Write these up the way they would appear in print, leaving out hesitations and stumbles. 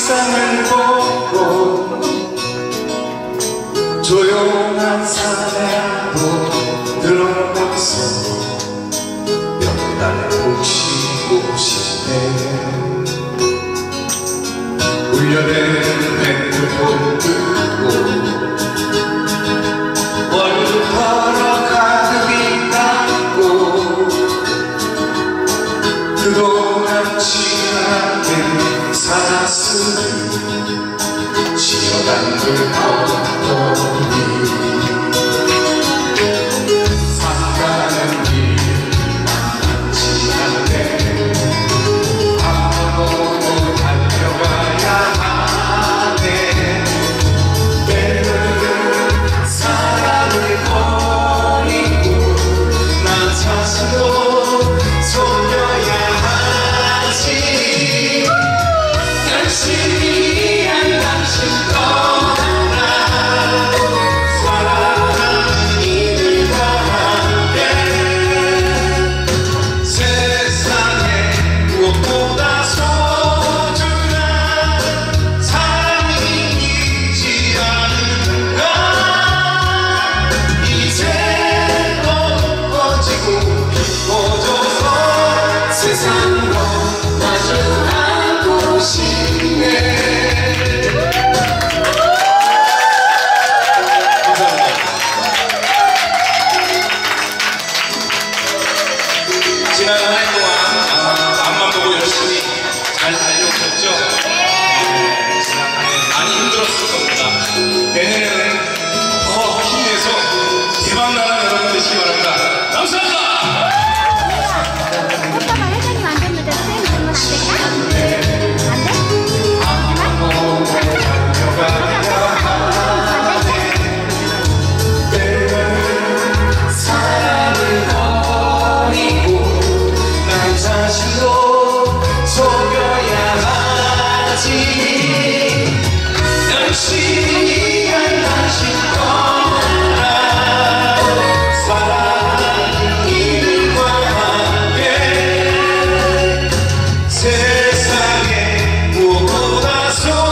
일상을 보고 조용한 산에도 들어가서 몇 달 보시고 싶네. 울려대는 핸드폰 끄고 월급벌어 가득히 닦고 그동안 지나게 살았으니 시원한 그 어떠니 산다는 길 만만치 않네. 앞으로 달려가야 하네. 때로는 사랑을 버리고 난 자신도 속여야 하지. 열심히 한 당신 떠나 사랑하는 이들과 함께 세상에 무엇보다 소중한 사랑이 있지 않은가. 이제 또 꺼지고 깊어져서 세상과 마주 앉고 싶네. 지난 한 해 동안 앞만 보고 열심히 잘 달려오셨죠? 지난 한 해 많이 힘들었을 겁니다. 내년에는 더 힘내서 대박나는 여러분 되시기 바랍니다. 감사합니다. 오빠가 회장님 안 됐는데 선생님 되면 안 될까? 안 돼? 사랑을 버리고 난 자신도 속여야 하지. 열심히 한 당신 떠나 사랑하는 이들과 함께 세상에 무엇보다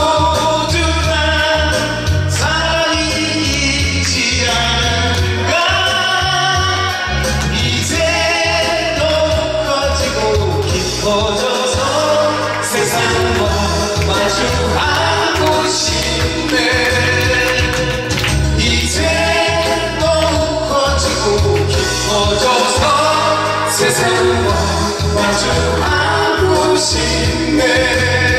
소중한 사랑이 있지 않은가. 이제 또 커지고 깊어져서 세상과 마주 앉고 싶네. 이제 또 커지고 깊어져서 세상과 마주 앉고 싶네.